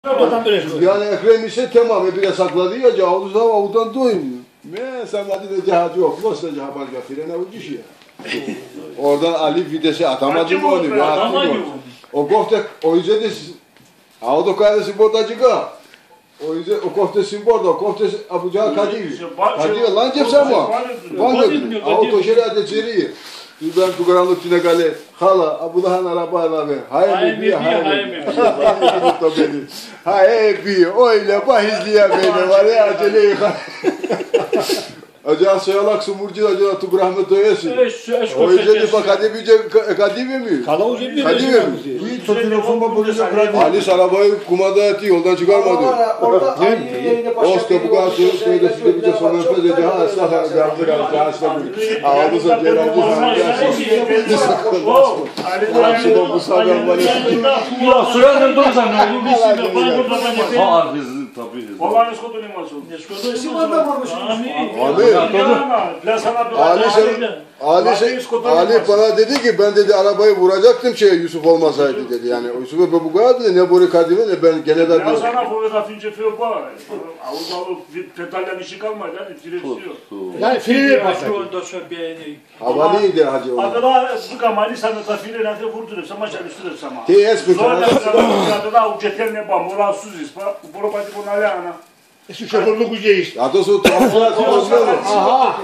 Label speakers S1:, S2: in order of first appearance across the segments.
S1: Yani Ekrem ise tamam bir sakladı ya cahil zaman avudan doymuyor. Me sen hadi de cihaz yok. Nasıl cihaz var ya frene ucuş ya. Oradan Ali vitesi atamadı mı onu? Atamadı. O kofte o yüzden de auto kardeşi bordacıga. O yüzden o koftesi borda, o koftesi abucağı kadivi. Kadivi lan cepsen mi? Var mı? Auto şerade ceriyi. Ben bu karanlık tüne gale hala abulahan arabayla ve hayır bir hayır bir öyle bahizliye beni var ya acele acaba soyalak sumurcu acaba tu rahmet doyasın o yüzden bak kadivi mi? Kadivi mi?
S2: İyi topilofon babuluca kredi.
S1: Ali arabayı kumanda etti yoldan çıkarmadı. Osta bu kadar söyledi size bir de sonra öpez dedi ha esnaf yaptı kaldı asla bir ağabeysa cerrahı bu sabah var
S3: ya soyanın dursan ne olur biz bana burada ben
S4: Ha hızlı tabii.
S3: Vallahi skodu ne masum. Skodu
S2: Simanda vurmuş.
S1: Ali bana dedi ki ben dedi arabayı vuracaktım Yusuf olmasaydı dedi yani Yusuf'u bu kadar dedi ne boru kadime ne ben gene de
S3: ya sana kuvvet fince fio ba avuzalı pedallen işi kalmadı yani direksiyon
S2: yani freni
S1: havaliydi hacı onu
S3: adına bu kamali sana tafire nerede vurdurup sama çalıştırıp sama
S1: TS bu
S3: sonra adına ucetelne ba moralsuz ispa bu pati bu nale ana
S2: Su şoförlük güce işte.
S1: Adosu transfer
S2: Aha.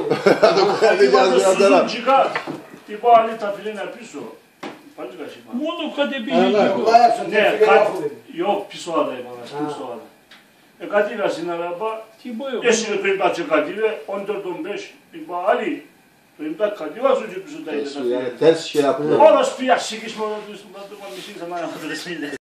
S3: Tipo ali tafile ne piso pode gastar
S4: Mundo cadê
S3: ne yok piso adayım ana piso adayım kadile aslında araba eski kıymetli kadile 14-15 bir Ali kıymetli kadile sucu piso daydı
S1: yani ters şey yapıyor
S3: orası piyasik iş mi oldu üstünde durma bir şey zaman yaptı resmiyle